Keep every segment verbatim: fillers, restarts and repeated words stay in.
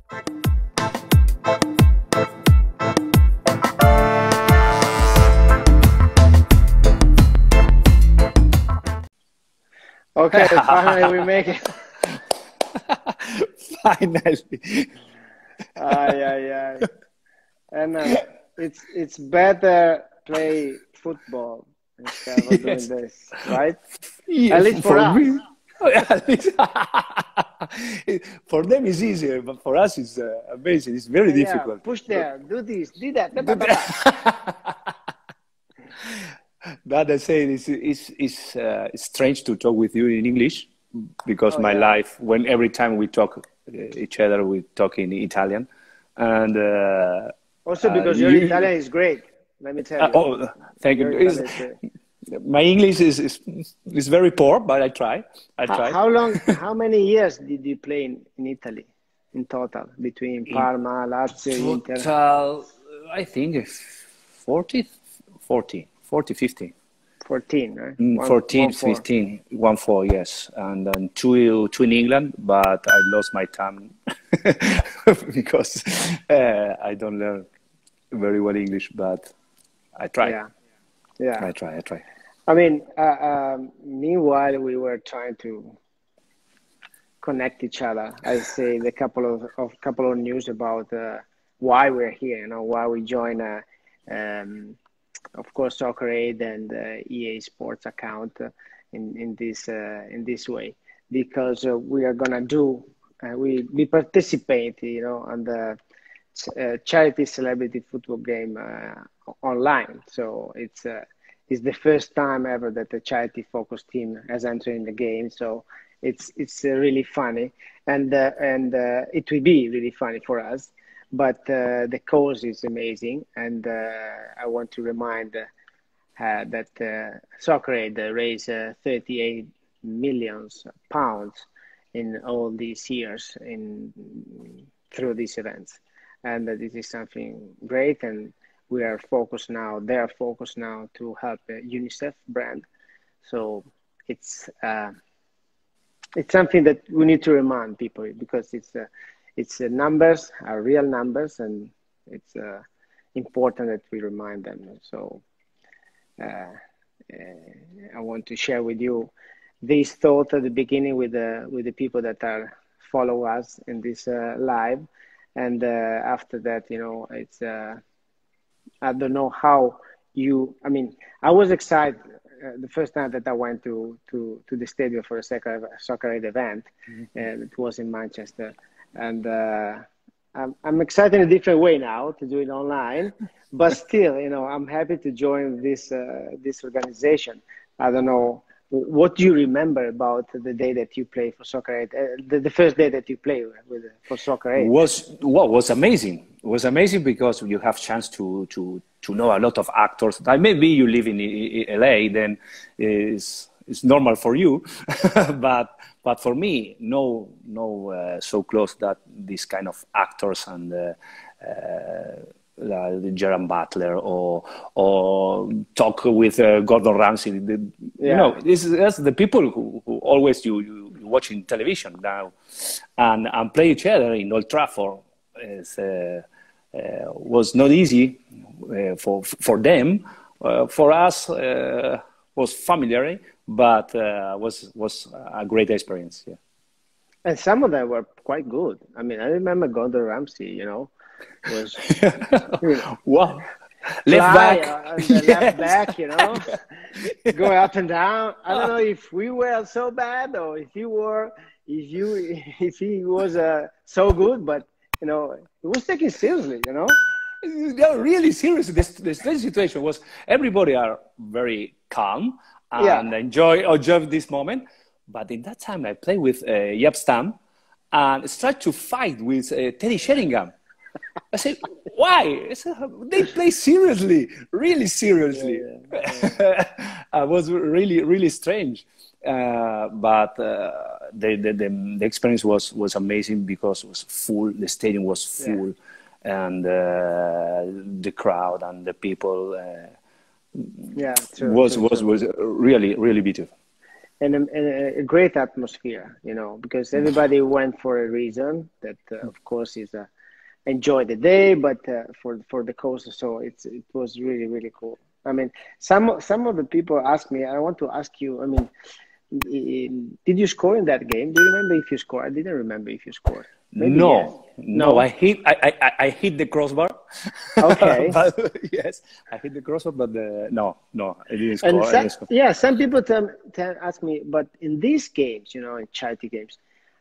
Okay, finally we make it. Finally. Ay, ay, ay. And uh, it's it's better play football instead of doing Yes. this, right? Yeah, At least for, for us. me, oh, yeah, at least for them it's easier, but for us it's uh, amazing. It's very Yeah, difficult. push there, do this, do that. Da, da, da, da. That I say is is is uh, it's strange to talk with you in English because Oh my yeah. life, when every time we talk uh, each other, we talk in Italian, and uh, Also uh, because your you. Italian is great. Let me tell Uh, you, oh, thank you. your It's- Italian is great. my English is, is is very poor, but I try. I How, try. how long? How many years did you play in, in Italy in total between In Parma, Lazio, Inter? total, I think forty, forty, forty, fifty. Fourteen, right? Mm, One, fourteen, one, four. fifteen, one, four, yes. And then two, two in England, but I lost my time because uh, I don't learn very well English, but I try. Yeah, yeah. I try, I try. I mean, uh, um, meanwhile, we were trying to connect each other. I say the couple of, of couple of news about uh, why we're here. You know, why we join. Uh, um, of course, Soccer Aid and uh, E A Sports account uh, in in this uh, in this way, because uh, we are gonna do uh, we we participate, you know, on the uh, charity celebrity football game uh, online. So it's uh, it's the first time ever that a charity focused team has entered in the game. So it's it's uh, really funny, and uh, and uh, it will be really funny for us. But uh, the cause is amazing, and uh, I want to remind uh, uh, that uh, Soccer Aid uh, raised uh, thirty-eight millions pounds in all these years in through these events, and uh, this is something great. And we are focused now. They are focused now to help uh, UNICEF brand. So it's uh, it's something that we need to remind people because it's uh, it's uh, numbers are real numbers, and it's uh, important that we remind them. So uh, uh, I want to share with you this thought at the beginning with the with the people that are follow us in this uh, live, and uh, after that, you know, it's uh, I don't know how you. I mean, I was excited uh, the first time that I went to to to the stadium for a soccer soccer aid event, Mm-hmm. and it was in Manchester, and uh, I'm I'm excited in a different way now to do it online, but still, you know, I'm happy to join this uh, this organization. I don't know. What do you remember about the day that you played for Soccer Aid? Uh, the, the first day that you played with for Soccer Aid? was well, was amazing. It was amazing because you have chance to to to know a lot of actors. Like maybe you live in L A, then it's it's normal for you, but but for me, no no uh, so close that this kind of actors and. Uh, uh, uh, Gerard Butler or or talk with uh, Gordon Ramsay. The, Yeah. You know, this is that's the people who, who always you, you you watch in television now, and and play each other in Old Trafford is, uh, uh, was not easy uh, for for them. Uh, for us, uh, was familiar, but uh, was was a great experience. Yeah. And some of them were quite good. I mean, I remember Gordon Ramsay, you know, was you know, Wow. Left fly back. on the Yes. left back, you know, go up and down. I don't know if we were so bad or if you were, if you, if he was uh, so good, but you know, he was taken seriously, you know. Yeah, really serious. This this this situation was everybody are very calm and Yeah. enjoy enjoy this moment. But in that time, I played with uh, Yap Stam and started to fight with uh, Teddy Sheringham. I said, why? I said, they play seriously, really seriously. Yeah, yeah, It was really, really strange. Uh, but uh, the, the, the, the experience was, was amazing because it was full, the stadium was full, yeah. and uh, the crowd and the people uh, Yeah, true, was, true, was, true. was really, really beautiful. and, a, and a great atmosphere, you know, because everybody went for a reason that, uh, of course, is uh, enjoy the day, but uh, for for the coast, so it's it was really really cool. I mean, some some of the people ask me. I want to ask you. I mean, did you score in that game? Do you remember if you scored? I didn't remember if you scored. Maybe yes. No, no, No. I hit, I, I, I hit the crossbar. Okay. But, yes, I hit the crossbar, but the, no, no, I didn't And score. I some, didn't score. yeah, some people tell, tell ask me, but in these games, you know, in charity games,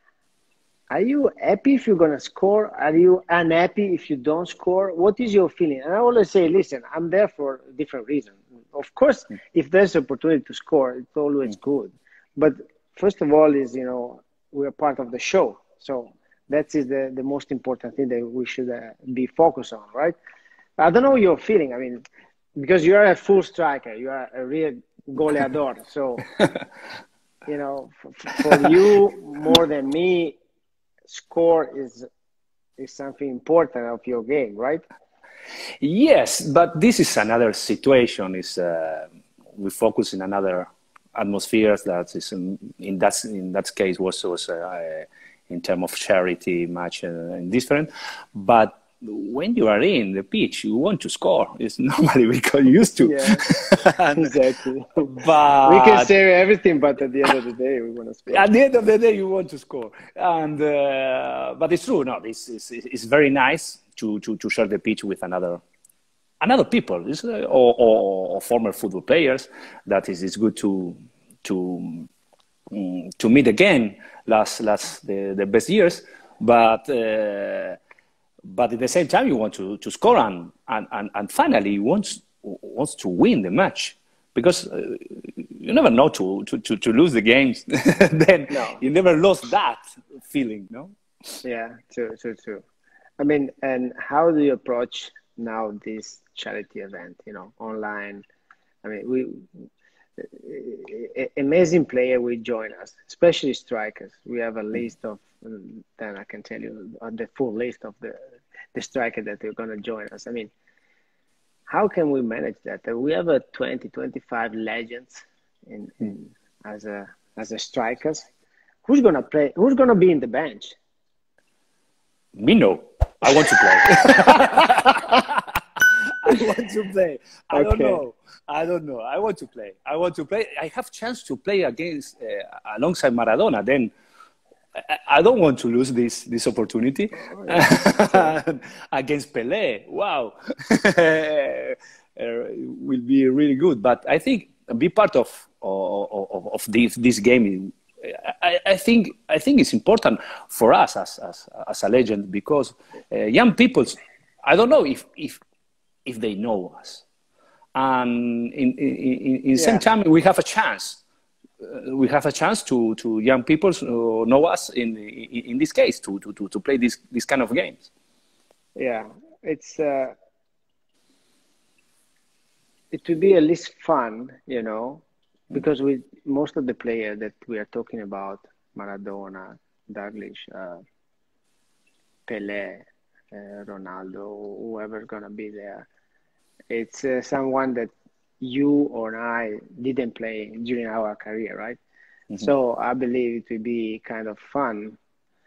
are you happy if you're gonna score? Are you unhappy if you don't score? What is your feeling? And I always say, listen, I'm there for a different reason. Of course, if there's opportunity to score, it's always good. But first of all, is you know we're part of the show, so that is the the most important thing that we should uh, be focused on, right? I don't know your feeling. I mean, because you are a full striker, you are a real goleador. So you know, for, for you more than me, score is is something important of your game, right? Yes, but this is another situation. Is uh, we focus in another atmosphere that is in, in that in that case was was uh, in terms of charity match and different. But when you are in the pitch, you want to score. It's normally we got used to. Yeah, and, exactly. But we can say everything, but at the end of the day, we want to score. At the end of the day, you want to score. And uh, but it's true. No, this is it's very nice to, to, to share the pitch with another another people, it's, uh, or, or, or former football players. That is, it's good to to um, to meet again. Last last the, the best years, but. Uh, But at the same time, you want to, to score and, and, and, and finally you want, wants to win the match because uh, you never know to, to, to, to lose the games. Then No. you never lost that feeling, no? Yeah, true, true, true. I mean, and how do you approach now this charity event, you know, online? I mean, we amazing player will join us, especially strikers. We have a list of, then I can tell you the full list of the the striker that are going to join us. I mean, how can we manage that? We have a twenty, twenty-five legends in, in as a as a strikers. Who's gonna play? Who's gonna be in the bench? Me no. I want to play. I want to play. I Okay. don't know. I don't know. I want to play. I want to play. I have chance to play against uh, alongside Maradona. Then I, I don't want to lose this this opportunity Oh, yeah. against Pelé. Wow, uh, will be really good. But I think be part of of, of, of this this game. I, I think I think it's important for us as as, as a legend because uh, young people. I don't know if if if they know us. And in, in, in the yeah. same time, we have a chance. Uh, we have a chance to, to young people who know us in, in, in this case to, to, to play this, this kind of games. Yeah, it's uh, it would be at least fun, you know, because we most of the players that we are talking about, Maradona, Douglas, uh, Pelé, uh, Ronaldo, whoever's gonna be there. It's uh, someone that you or I didn't play during our career, right? Mm-hmm. So I believe it will be kind of fun.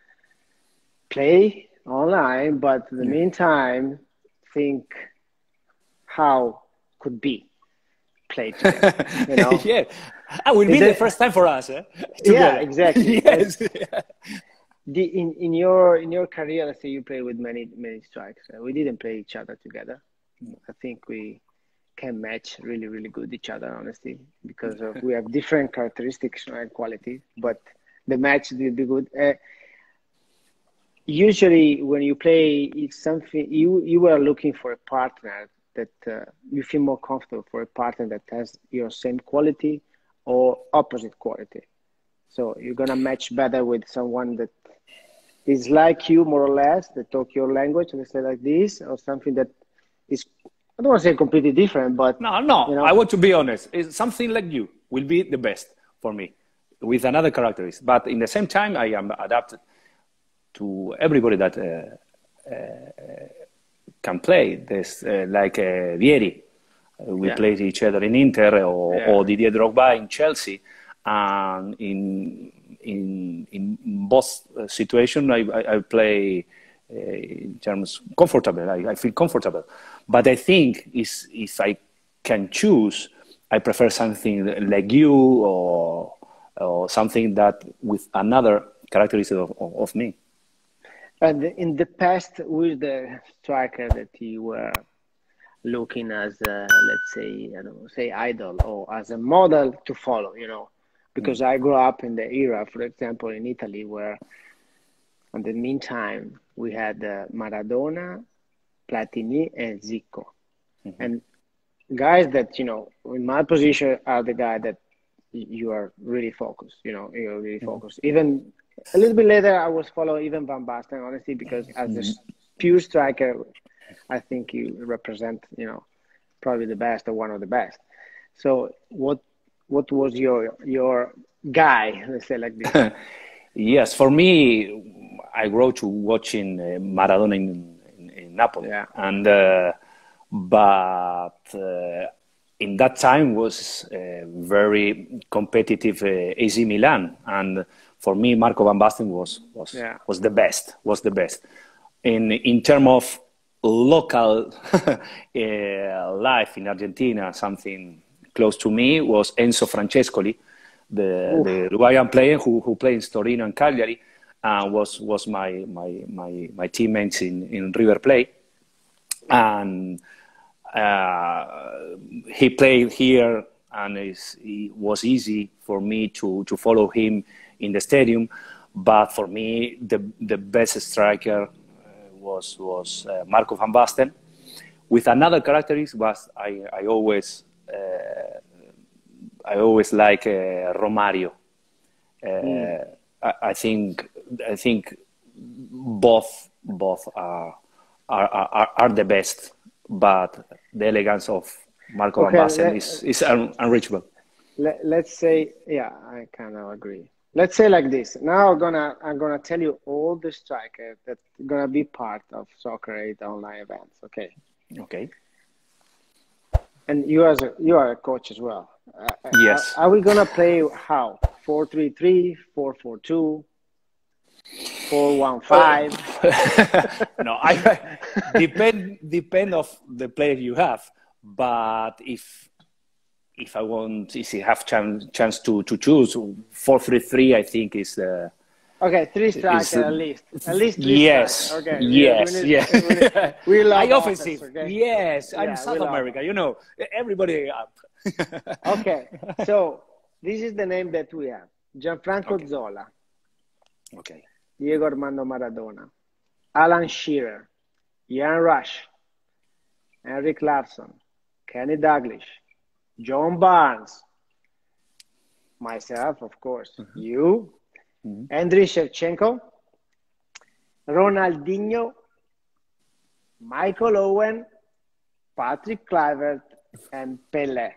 Play online, but in the yeah. meantime, think how could be play together. You know? Yeah, that will be the first time for us. Eh? Yeah, exactly. Yes. The, in in your in your career, let's say you play with many many strikers. Uh, we didn't play each other together. I think we can match really, really good each other, honestly, because of, we have different characteristics and quality, but the match will be good. Uh, usually when you play, it's something, you, you are looking for a partner that uh, you feel more comfortable for a partner that has your same quality or opposite quality. So you're going to match better with someone that is like you, more or less, that talk your language, let's say like this, or something that is, I don't want to say completely different, but no, no. You know, I want to be honest. It's something like you will be the best for me, with another characteristic. But in the same time, I am adapted to everybody that uh, uh, can play. This uh, like uh, Vieri, uh, we yeah. played each other in Inter, or, yeah. or Didier Drogba in Chelsea, and in in in both situations, I, I, I play uh, in terms comfortable. I, I feel comfortable, but I think is if I can choose, I prefer something like you or or something that with another characteristic of, of, of me. And in the past, with the striker that you were looking as, a, let's say, I don't know, say idol or as a model to follow, you know, because mm. I grew up in the era, for example, in Italy, where in the meantime we had uh, Maradona, Platini, and Zico, mm-hmm. and guys that, you know, in my position are the guy that you are really focused, you know, you're really mm-hmm. focused. Even a little bit later, I was following even Van Basten, honestly, because as a pure striker, I think you represent, you know, probably the best or one of the best. So what what was your your guy, let's say like this? Yes, for me, I grew up to watching uh, Maradona in, in, in Napoli. Yeah. And, uh, but uh, in that time was uh, very competitive uh, A C Milan. And for me, Marco Van Basten was was, yeah. was the best. Was the best in in terms of local uh, life in Argentina. Something close to me was Enzo Francescoli, the Oof. the Uruguayan player who who played in Torino and Cagliari, and was was my my my my teammates in in River Plate, and uh, he played here, and it's, it was easy for me to to follow him in the stadium. But for me, the the best striker uh, was was uh, Marco van Basten. With another characteristic was I I always uh, I always like uh, Romario. Uh, mm. I, I think I think both both are are are, are the best, but the elegance of Marco okay, van Basten let, is is un, unreachable. Let, let's say, yeah, I kind of agree. Let's say like this. Now I'm gonna I'm gonna tell you all the strikers that are gonna be part of Soccer eight online events. Okay. Okay. And you as a, you are a coach as well. Uh, yes. Are, are we gonna play how? Four three three, four four two, four one five. No, I depend depend of the player you have. But if if I want, if you have chance chance to to choose four three three, I think is the. Okay, three strikers at least. At least three yes, strikers. Okay. Yes, we need, yes. We, need, we love I offensive. Okay? Yes, I'm yeah, South America. You know, everybody up. Okay, so this is the name that we have: Gianfranco okay. Zola. Okay. Diego Armando Maradona, Alan Shearer, Ian Rush, Henrik Larsson, Kenny Dalglish, John Barnes, myself, of course, mm-hmm. you. Mm-hmm. Andriy Shevchenko, Ronaldinho, Michael Owen, Patrick Kluivert, and Pelé.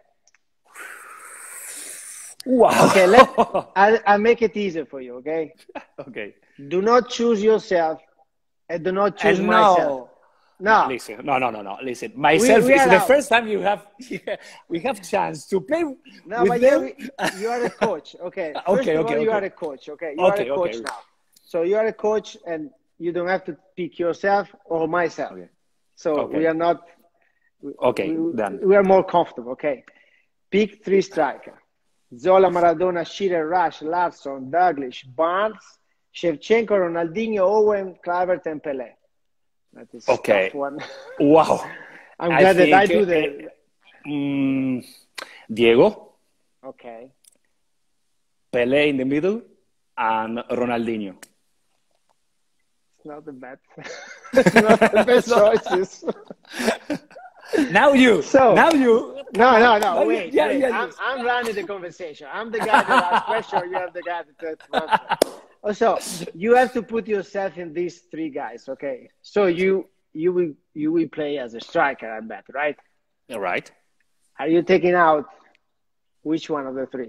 Wow. Okay, let, I'll, I'll make it easier for you, okay? Okay. Do not choose yourself and do not choose and myself. No. No. Listen, no, no, no, no. Listen, myself, we, we it's the first time you have, yeah, we have chance to play no, with but them. You, you are a coach, okay? First okay, of all, okay, you okay. are a coach, okay? You okay, are a coach okay. now. So you are a coach and you don't have to pick yourself or myself. Okay. So okay. we are not, okay, we, done. we are more comfortable, okay? Pick three strikers. Zola, Maradona, Shearer, Rush, Larsson, Dalglish, Barnes, Shevchenko, Ronaldinho, Owen, Kluivert, and Pelé. That is okay. a tough one. Wow. I'm glad I that I do uh, the... Um, Diego. Okay. Pelé in the middle, and Ronaldinho. It's not the best. It's not the best choices. Now you. So, now you. No, no, no. Wait, yeah, wait. yeah, I'm, I'm running the conversation. I'm the guy that asks questions. You have the guy that answers. Also, you have to put yourself in these three guys, okay? So you you will you will play as a striker, I bet, right? All right. Are you taking out which one of the three?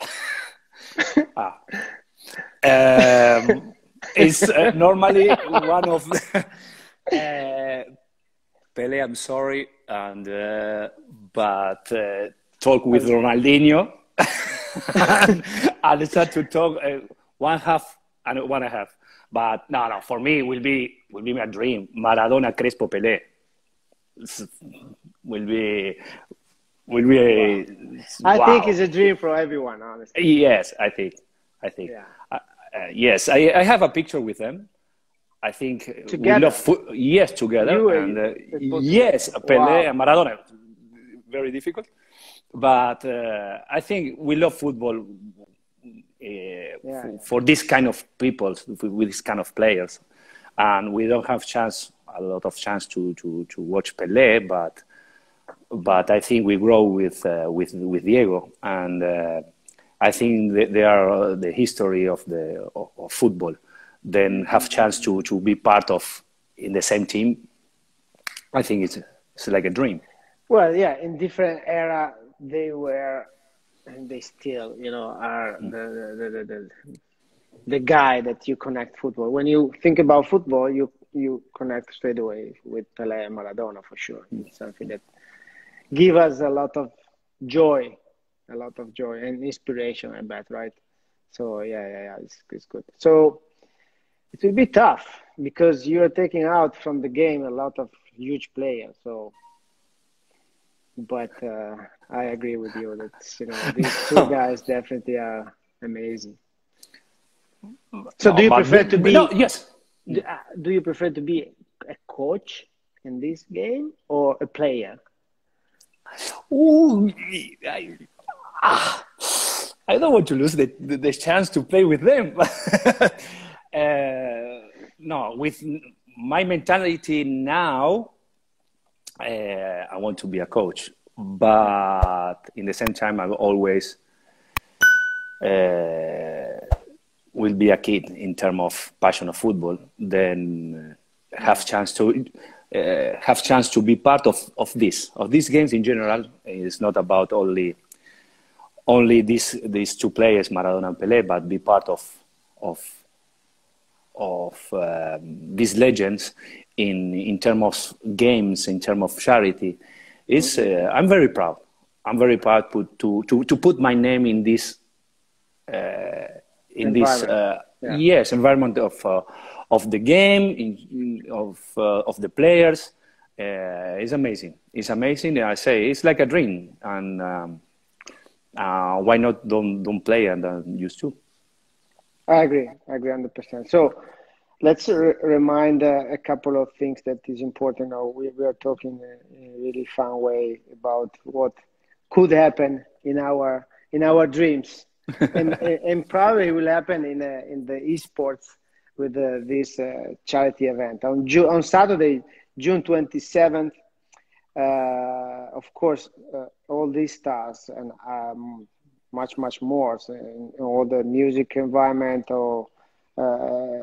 ah. Um, it's uh, normally one of the. Uh, Pelé, I'm sorry, and uh, but uh, talk with Ronaldinho. and, and start to talk uh, one half and one and a half. But no, no, for me, it will be will be my dream. Maradona, Crespo, Pelé. It's, will be will be. A, I wow. think it's a dream for everyone, honestly. Yes, I think. I think. Yeah. Uh, uh, yes, I, I have a picture with them. I think Together. we love foot. Yes, together. You and uh, yes, together. Pelé Wow. and Maradona. Very difficult, but uh, I think we love football. Uh, yeah, for, yeah. for this kind of people, with this kind of players, and we don't have chance, a lot of chance to to to watch Pelé, but but I think we grow with uh, with with Diego, and uh, I think they are the history of the of, of football. Then have chance to to be part of in the same team. I think it's it's like a dream. Well, yeah, in different era they were. And they still, you know, are the, the, the, the, the guy that you connect football. When you think about football, you you connect straight away with Pelé and Maradona for sure. It's something that give us a lot of joy, a lot of joy and inspiration, I bet, right? So yeah, yeah, yeah, it's, it's good. So it will be tough because you are taking out from the game a lot of huge players. So. But uh, I agree with you that you know these two guys definitely are amazing. So, no, do you prefer to be? No, yes. Do, uh, do you prefer to be a coach in this game or a player? Ooh, I, ah, I don't want to lose the, the, the chance to play with them. uh, no, with my mentality now. Uh, I want to be a coach, but in the same time, I always uh, will be a kid in terms of passion of football. Then have chance to uh, have chance to be part of, of this of these games in general. It's not about only only these these two players, Maradona and Pelé, but be part of of of um, these legends. In, in terms of games, in terms of charity, is uh, I'm very proud. I'm very proud to to to, to put my name in this uh, in this uh, yeah. yes environment of uh, of the game, in, of uh, of the players. Uh, it's amazing. It's amazing. I say it's like a dream, and um, uh, why not don't don't play and uh, used to. I agree. I agree one hundred percent. So. Let's re remind uh, a couple of things that is important. Now we, we are talking in a really fun way about what could happen in our in our dreams, and and probably will happen in uh, in the esports with uh, this uh, charity event on June on Saturday, June twenty-seventh. Uh, of course, uh, all these stars and um, much much more so in, in all the music environment or. Uh,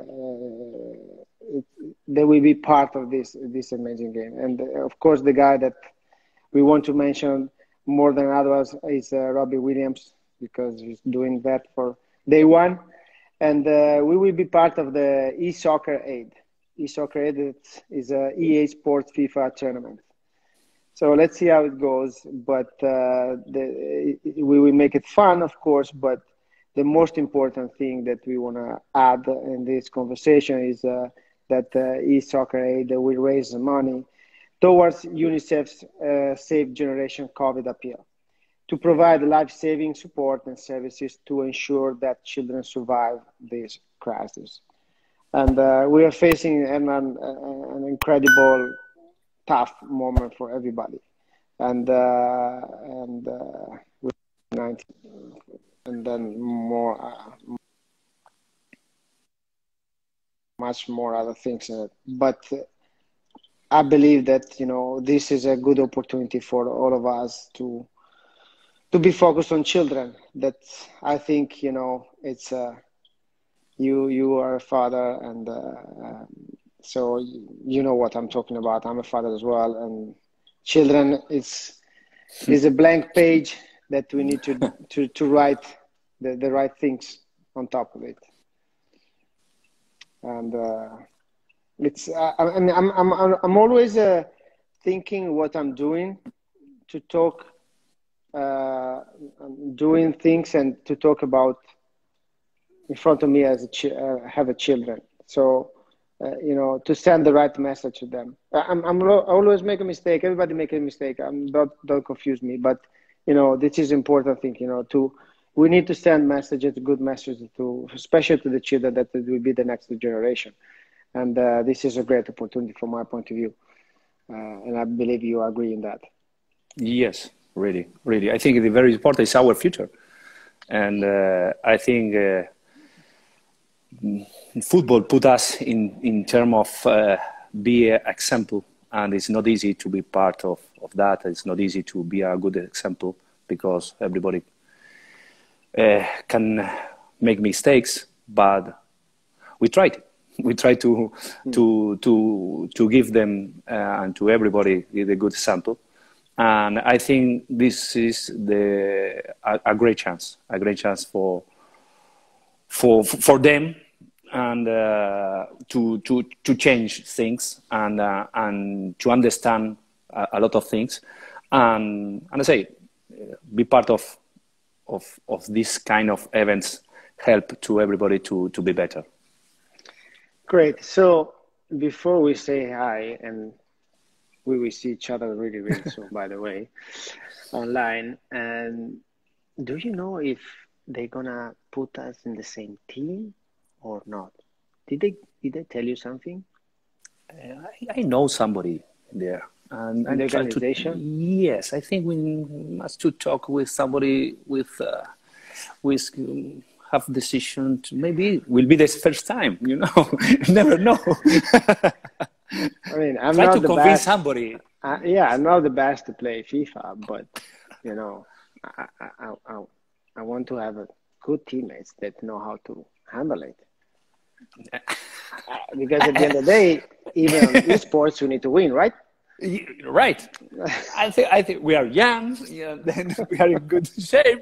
it, they will be part of this this amazing game, and uh, of course the guy that we want to mention more than others is uh, Robbie Williams because he's doing that for day one, and uh, we will be part of the eSoccer Aid. eSoccer Aid is a E A Sports FIFA tournament. So let's see how it goes, but uh, the, we will make it fun, of course, but the most important thing that we want to add in this conversation is uh, that uh, eSoccer Aid will raise money towards UNICEF's uh, Safe Generation COVID appeal to provide life-saving support and services to ensure that children survive this crisis. And uh, we are facing an, an, an incredible, tough moment for everybody. And, uh, and uh, with nineteen and then more, uh, much more other things. Uh, but uh, I believe that, you know, this is a good opportunity for all of us to to be focused on children. That I think, you know, it's uh, you you are a father, and uh, um, so you know what I'm talking about. I'm a father as well, and children is is a blank page that we need to to to write the the right things on top of it. And uh, it's uh, I mean I'm I'm I'm always uh, thinking what I'm doing to talk uh, doing things and to talk about in front of me as a ch uh, have a children. So, uh, you know, to send the right message to them. I'm, I'm I always make a mistake. Everybody make a mistake. I'm don't don't confuse me. But you know, this is important thing. You know, to we need to send messages, good messages to, especially to the children that will be the next generation. And uh, this is a great opportunity from my point of view. Uh, and I believe you agree in that. Yes, really, really. I think the very important is our future. And uh, I think uh, football put us in, in terms of uh, be an example. And it's not easy to be part of, of that. It's not easy to be a good example because everybody uh, can make mistakes, but we tried. We try to mm. to to to give them uh, and to everybody the good example, and I think this is the a, a great chance, a great chance for for for them, and uh, to to to change things and uh, and to understand a, a lot of things, and and I say be part of of of this kind of events help to everybody to to be better. Great. So before we say hi, and we will see each other really, really soon, by the way, online. And do you know if they're gonna put us in the same team or not? Did they did they tell you something? Uh, I, I know somebody there. And in the organization? To, yes, I think we must to talk with somebody with uh, with. Um, have decision to, maybe will be the first time, you know. You never know. I mean, I'm Try not to the convince best. somebody. Uh, yeah, I'm not the best to play FIFA, but you know, I, I, I, I want to have a good teammates that know how to handle it. Because at the end of the day, even on esports, we need to win, right? Right. I think I think we are young. Yeah, then we are in good shape.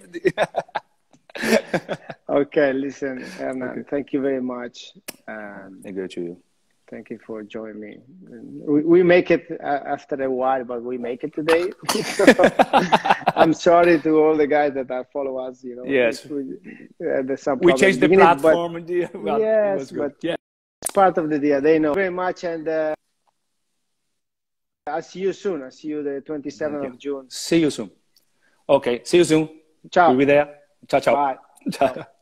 Okay, listen, Hernan, okay. Thank you very much. Um, thank you to you. Thank you for joining me. We, we make it uh, after a while, but we make it today. I'm sorry to all the guys that are follow us. You know, yes, we, uh, there's some we changed the platform. But, yeah, well, yes, but yeah. It's part of the deal. They know very much, and uh, I'll see you soon. I'll see you the twenty-seventh of June. See you soon. Okay, see you soon. Ciao. We'll be there. Ciao, ciao. Bye. Ciao.